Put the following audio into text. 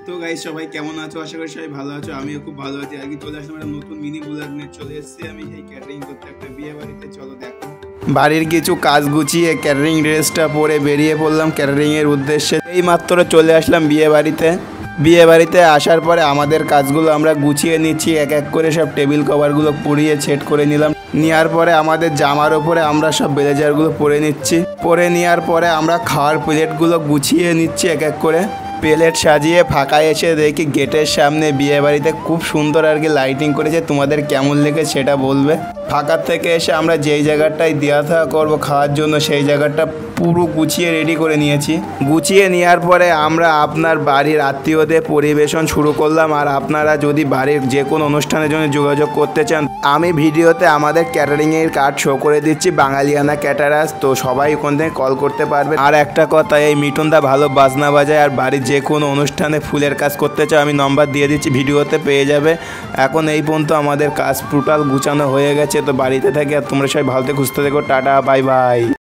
তো গাইস সবাই কেমন আছো? আশা করি সবাই ভালো আছো। আমিও খুব ভালো আছি। আজকে চলে আসলাম একটা নতুন মিনি ব্লগ নিয়ে চলে এসেছি আমি সেই ক্যাটারিং করতে একটা বিয়ে বাড়িতে। চলো দেখো, বাড়ির কিছু কাজ গুছিয়ে ক্যাটারিং ড্রেসটা পরে বেরিয়ে পড়লাম ক্যাটারিংয়ের উদ্দেশ্যে। এই মাত্র চলে আসলাম বিয়ে বাড়িতে আসার পরে আমাদের কাজগুলো আমরা গুছিয়ে নিচ্ছি, এক এক করে সব টেবিল কভারগুলো পুড়িয়ে সেট করে নিলাম। নেওয়ার পরে আমাদের জামার ওপরে আমরা সব ব্লেজারগুলো পরে নিচ্ছি। পরে নেওয়ার পরে আমরা খাওয়ার প্লেটগুলো গুছিয়ে নিচ্ছি এক এক করে। প্লেট সাজিয়ে ফাঁকা এসে দেখি গেটের সামনে বিয়ে বাড়িতে খুব সুন্দর আর কি লাইটিং করেছে। তোমাদের কেমন লেগেছে সেটা বলবে। ফাঁকার থেকে এসে আমরা যেই জায়গাটায় দেওয়া থাকা করবো খাওয়ার জন্য সেই জায়গাটা পুরো গুছিয়ে রেডি করে নিয়েছি। গুছিয়ে নেওয়ার পরে আমরা আপনার বাড়ির আত্মীয়দের পরিবেশন শুরু করলাম। আর আপনারা যদি বাড়ির যে কোনো অনুষ্ঠানের জন্য যোগাযোগ করতে চান, আমি ভিডিওতে আমাদের ক্যাটারিংয়ের কার্ড শো করে দিচ্ছি, বাঙালিয়ানা ক্যাটারার্স। তো সবাই ওখান থেকে কল করতে পারবে। আর একটা কথা, এই মিঠুনদা ভালো বাজনা বাজায় আর বাড়ির যে কোনো অনুষ্ঠানে ফুলের কাজ করতে চাও আমি নম্বর দিয়ে দিচ্ছি, ভিডিওতে পেয়ে যাবে। এখন এই পর্যন্ত আমাদের কাজ টোটাল গুছানো হয়ে গেছে। তো বাড়িতে থাকি আর তোমরা সবাই ভালো থেকে সুস্থ থেকো। Tata, bye by.